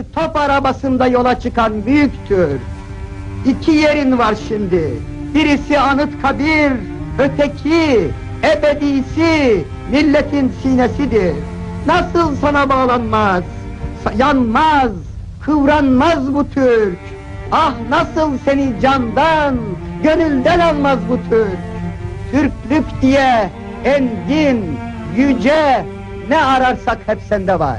bir top arabasında yola çıkan büyüktür. İki yerin var şimdi. Birisi Anıtkabir, öteki ebedisi milletin sinesidir. Nasıl sana bağlanmaz, yanmaz, kıvranmaz bu Türk? Ah nasıl seni candan, gönülden almaz bu Türk? Türklük diye engin, yüce ne ararsak hep sende var.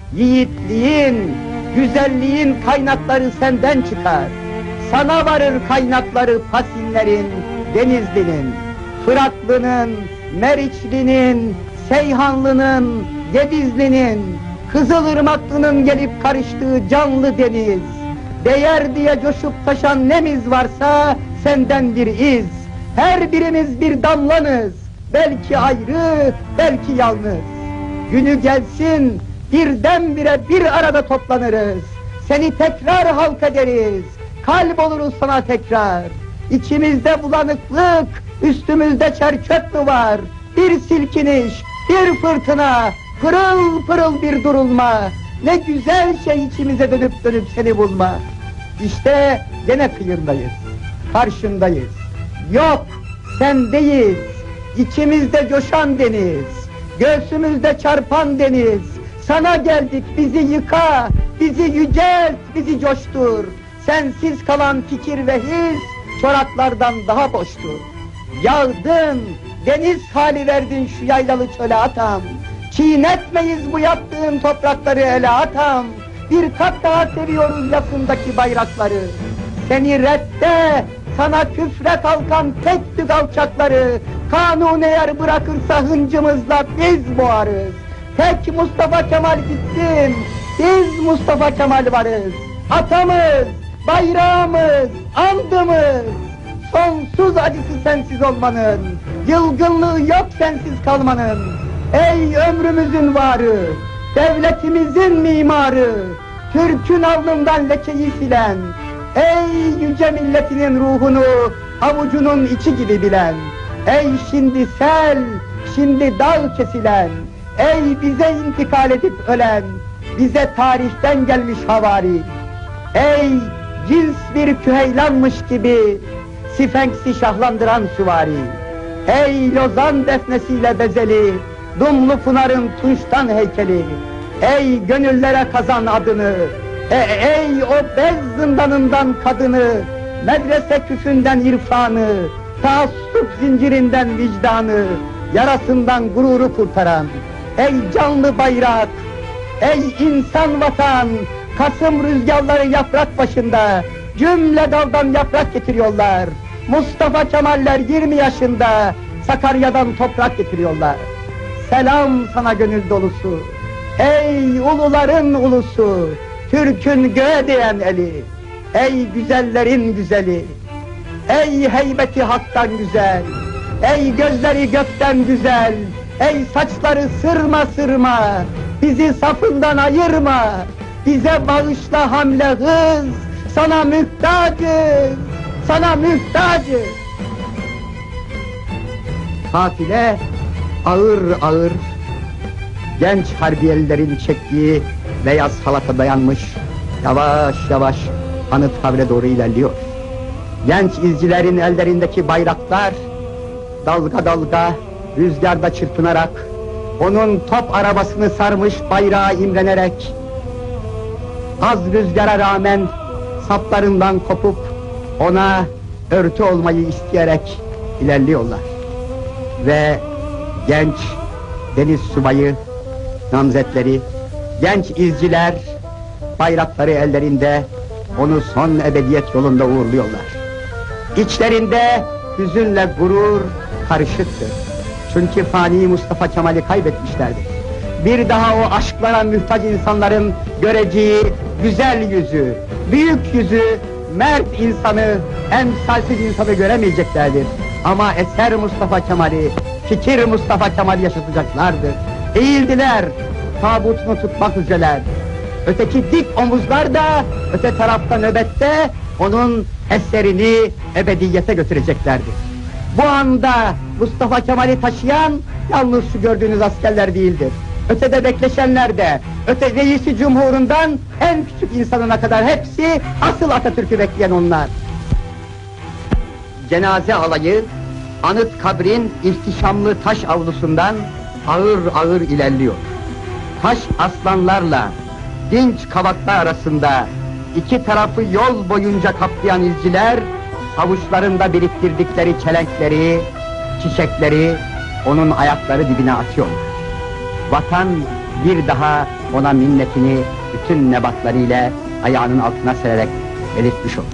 Yiğitliğin, güzelliğin kaynakları senden çıkar. Sana varır kaynakları Pasinlerin, Denizli'nin, Fıratlı'nın, Meriçli'nin, Seyhanlı'nın, Gedizli'nin, Kızılırmaklı'nın gelip karıştığı canlı deniz. Değer diye coşup taşan nemiz varsa senden bir iz. Her birimiz bir damlanız, belki ayrı, belki yalnız. Günü gelsin, birdenbire bir arada toplanırız. Seni tekrar halk ederiz, kalp oluruz sana tekrar. İçimizde bulanıklık, üstümüzde çerçöp mü var? Bir silkiniş, bir fırtına, pırıl pırıl bir durulma. Ne güzel şey içimize dönüp dönüp seni bulma. İşte gene kıyındayız, karşındayız. Yok, sendeyiz, içimizde coşan deniz, göğsümüzde çarpan deniz. Sana geldik, bizi yıka, bizi yücelt, bizi coştur. Sensiz kalan fikir ve his, çoraklardan daha boştur. Yağdın, deniz hali verdin şu yaylalı çöle atam. Çiğnetmeyiz bu yaptığın toprakları ele atam. Bir kat daha seviyoruz yakındaki bayrakları. Seni redde, sana küfre kalkan tek tük alçakları, kanun eğer bırakırsa hıncımızla biz boğarız. Tek Mustafa Kemal gitsin, biz Mustafa Kemal varız. Atamız, bayrağımız, andımız. Sonsuz acısı sensiz olmanın, yılgınlığı yok sensiz kalmanın. Ey ömrümüzün varı, devletimizin mimarı, Türk'ün alnından lekeyi silen, ey yüce milletinin ruhunu avucunun içi gibi bilen, ey şimdi sel, şimdi dağ kesilen, ey bize intikal edip ölen, bize tarihten gelmiş havari, ey cins bir küheylanmış gibi Sifenks'i şahlandıran süvari, ey Lozan defnesiyle bezeli Dumlu Pınar'ın tunçtan heykeli, ey gönüllere kazan adını, ey o bez zindanından kadını, medrese küfünden irfanı, taassup zincirinden vicdanı, yarasından gururu kurtaran, ey canlı bayrak, ey insan vatan, Kasım rüzgarları yaprak başında, cümle daldan yaprak getiriyorlar. Mustafa Kemaller 20 yaşında, Sakarya'dan toprak getiriyorlar. Selam sana gönül dolusu, ey uluların ulusu, Türk'ün göğe değen eli, ey güzellerin güzeli, ey heybeti haktan güzel, ey gözleri gökten güzel, ey saçları sırma sırma, bizi safından ayırma, bize bağışla hamle hız, sana mühtacız, sana muhtacız. Kafile ağır ağır, genç harbiyelilerin çektiği beyaz halata dayanmış, yavaş yavaş Anıtkabir'e doğru ilerliyor. Genç izcilerin ellerindeki bayraklar, dalga dalga, rüzgarda çırpınarak, onun top arabasını sarmış bayrağı imrenerek, az rüzgara rağmen saplarından kopup, ona örtü olmayı isteyerek ilerliyorlar. Ve genç deniz subayı, namzetleri, genç izciler, bayrakları ellerinde onu son ebediyet yolunda uğurluyorlar. İçlerinde hüzünle gurur karışıktır. Çünkü fani Mustafa Kemal'i kaybetmişlerdir. Bir daha o aşklara muhtaç insanların göreceği güzel yüzü, büyük yüzü, mert insanı, emsalsiz insanı göremeyeceklerdir. Ama eser Mustafa Kemal'i, fikir Mustafa Kemal'i yaşatacaklardır. Eğildiler, tabutunu tutmak üzereler. Öteki dik omuzlar da öte tarafta nöbette onun eserini ebediyete götüreceklerdir. Bu anda Mustafa Kemal'i taşıyan yalnız şu gördüğünüz askerler değildir. ötede bekleşenler de, öte reisi cumhurundan en küçük insanına kadar hepsi asıl Atatürk'ü bekleyen onlar. Cenaze alayı anıt kabrin ihtişamlı taş avlusundan ağır ağır ilerliyor. Taş aslanlarla dinç kavaklar arasında iki tarafı yol boyunca kaplayan izciler avuçlarında biriktirdikleri çelenkleri, çiçekleri onun ayakları dibine atıyor. Vatan bir daha ona minnetini bütün nebatlarıyla ayağının altına sererek belirtmiş olur.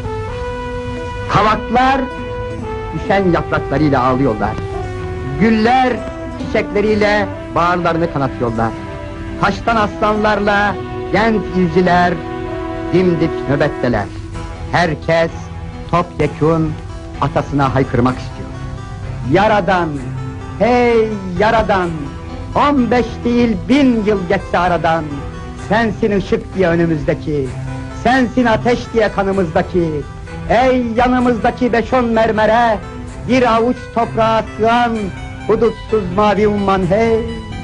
Kavaklar düşen yapraklarıyla ağlıyorlar. Güller çiçekleriyle bağırlarını kanatıyorlar. Taştan aslanlarla genç izciler dimdik nöbetteler. Herkes topyekun atasına haykırmak istiyor. Yaradan, hey yaradan, 15 değil 1000 yıl geçse aradan, sensin ışık diye önümüzdeki, sensin ateş diye kanımızdaki, ey yanımızdaki 5-10 mermere, bir avuç toprağa sığan hudutsuz mavi umman hey!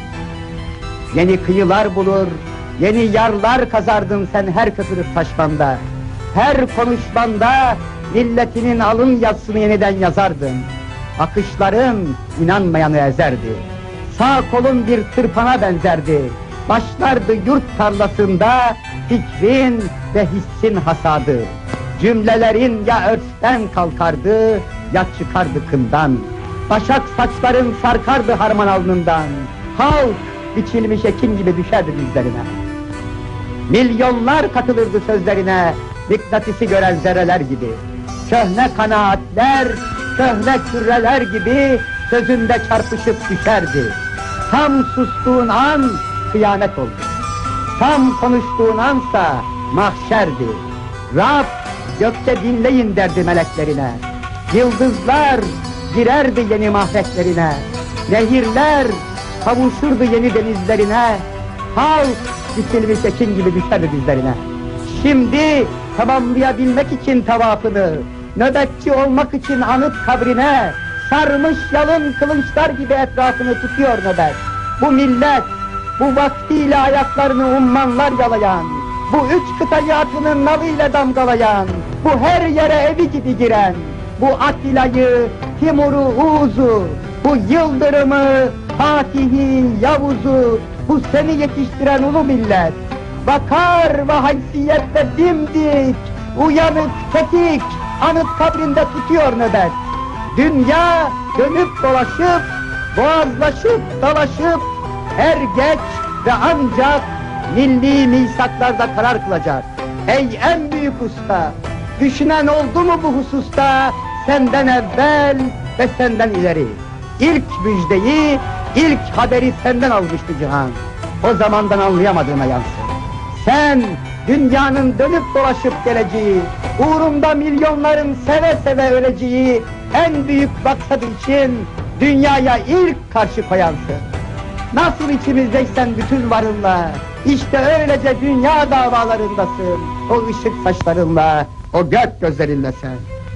Yeni kıyılar bulur, yeni yarlar kazardın sen her köpürüp taşmanda. Her konuşmanda milletinin alın yazısını yeniden yazardın. Akışların inanmayanı ezerdi. Sağ kolun bir tırpana benzerdi. Başlardı yurt tarlasında fikrin ve hissin hasadı. Cümlelerin ya örsten kalkardı ya çıkardı kından. Başak saçların sarkardı harman alnından. Halk biçilmiş ekin gibi düşerdi dizlerine. Milyonlar katılırdı sözlerine, mıknatısı gören zerreler gibi. Köhne kanaatler, köhne küreler gibi sözünde çarpışıp düşerdi. Tam sustuğun an kıyamet oldu. Tam konuştuğun ansa mahşerdi. Rab gökte dinleyin derdi meleklerine. Yıldızlar girerdi yeni mahreklerine. Nehirler kavuşurdu yeni denizlerine. Halk dikilmiş ekin gibi düşerdi dizlerine. Şimdi tamamlayabilmek için tavafını, nöbetçi olmak için anıt kabrine, sarmış yalın kılıçlar gibi etrafını tutuyor nöbet. Bu millet, bu vaktiyle ayaklarını ummanlar yalayan, bu 3 kıtayı atının nalıyla damgalayan, bu her yere evi gibi giren, bu Atilla'yı, Timur'u, Uğuz'u, bu Yıldırım'ı, Fatih'i, Yavuz'u, bu seni yetiştiren ulu millet, bakar ve haysiyetle dimdik, uyanık, tetik, anıt kabrinde tutuyor nöbet. Dünya dönüp dolaşıp, boğazlaşıp, dalaşıp, er geç ve ancak milli misaklarda karar kılacak. Ey en büyük usta, düşünen oldu mu bu hususta, senden evvel ve senden ileri? İlk müjdeyi, ilk haberi senden almıştı cihan. O zamandan anlayamadığına yansın. Sen dünyanın dönüp dolaşıp geleceği, uğrunda milyonların seve seve öleceği en büyük maksadı için dünyaya ilk karşı koyansın. Nasıl içimizdeysen bütün varınla, işte öylece dünya davalarındasın. O ışık saçlarınla, o gök gözlerinle sen.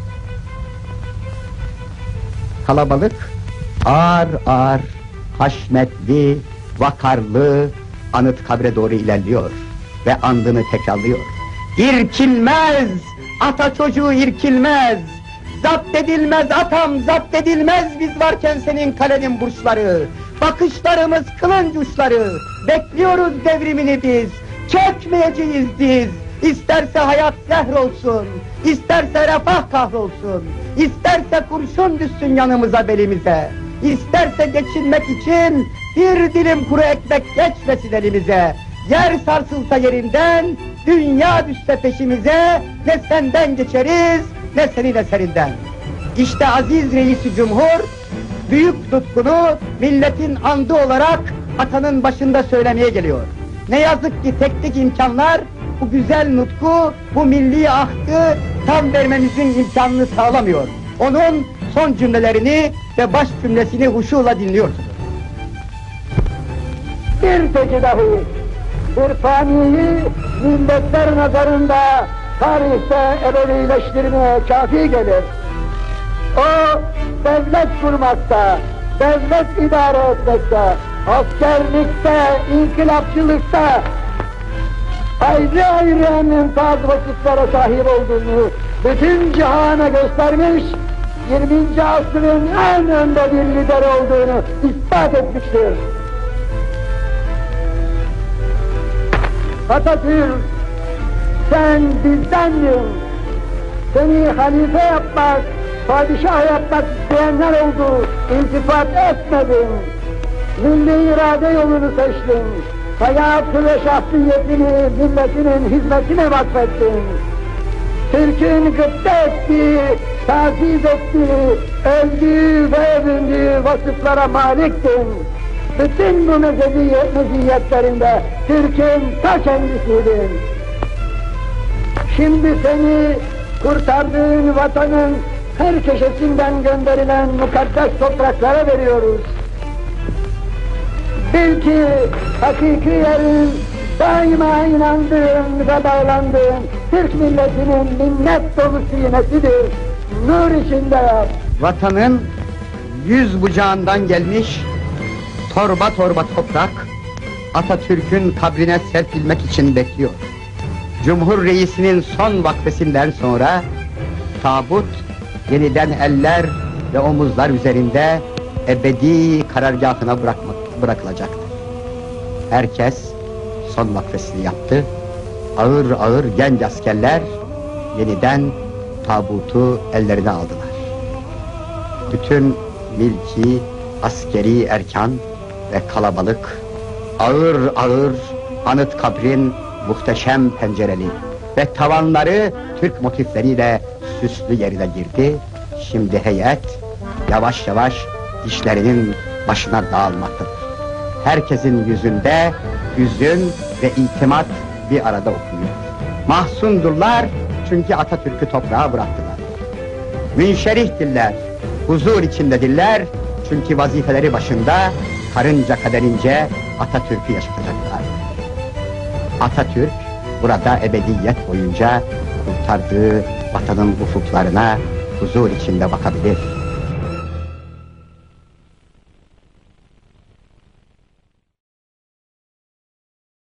Kalabalık ağır ağır, haşmetli, vakarlı anıt kabre doğru ilerliyor ve andını tekrarlıyor. İrkilmez, ata çocuğu irkilmez, zapt edilmez atam, zapt edilmez biz varken senin kalenin burçları. Bakışlarımız kılınç uçları, bekliyoruz devrimini biz, çökmeyeceğiz biz. İsterse hayat zehr olsun, isterse refah kahrolsun, isterse kurşun düşsün yanımıza belimize, isterse geçinmek için bir dilim kuru ekmek geçmesin elimize. Yer sarsılsa yerinden, dünya düşse peşimize, ne senden geçeriz, ne senin eserinden. İşte aziz reisi cumhur, büyük tutkunu milletin andı olarak atanın başında söylemeye geliyor. Ne yazık ki teknik imkanlar bu güzel nutku, bu milli ahdı tam vermemizin imkanını sağlamıyor. Onun son cümlelerini ve baş cümlesini huşuyla dinliyorsunuz. Bir tecidahi, bir faniyi milletler nazarında tarihte ebedileştirmeye kafi gelir. O devlet kurmakta, devlet idare etmekte, askerlikte, inkılapçılıkta ayrı ayrı mümtaz vasıflara sahip olduğunu bütün cihana göstermiş, 20. asrın en önde bir lider olduğunu ispat etmiştir. Atatürk, sen bizdensin. Seni halife yapmak, padişah yapmak isteyenler oldu, iltifat etmedin. Milli irade yolunu seçtin. Hayatı ve şahsiyetini milletinin hizmetine vakfettin. Türk'ün gıpta ettiği, taziz ettiği, övdüğü ve övündüğü vasıflara maliktin. Bütün bu meziyetlerinde Türk'ün ta kendisiydin. Şimdi seni kurtardığın vatanın her köşesinden gönderilen mukaddes topraklara veriyoruz. Bil ki hakiki yerin daima inandığın ve bağlandığın Türk milletinin minnet dolu sinesidir. Nur içinde yap. Vatanın 100 bucağından gelmiş torba torba toprak Atatürk'ün kabrine serpilmek için bekliyor. Cumhur Reisi'nin son vakfesinden sonra tabut yeniden eller ve omuzlar üzerinde ebedi karargâhına bırakılacaktır. Herkes son vakfesini yaptı. Ağır ağır genç askerler yeniden tabutu ellerine aldılar. Bütün milki, askeri erkan ve kalabalık ağır ağır anıt kabrin muhteşem pencereli ve tavanları Türk motifleriyle süslü yerine girdi. Şimdi heyet yavaş yavaş işlerinin başına dağılmaktadır. Herkesin yüzünde hüzün ve itimat bir arada okunuyor. Mahzundurlar çünkü Atatürk'ü toprağa bıraktılar. Münşerihtirler, huzur içindedirler çünkü vazifeleri başında karınca kaderince Atatürk'ü yaşatacaklar. Atatürk burada ebediyet boyunca kurtardığı vatanın ufuklarına huzur içinde bakabilir.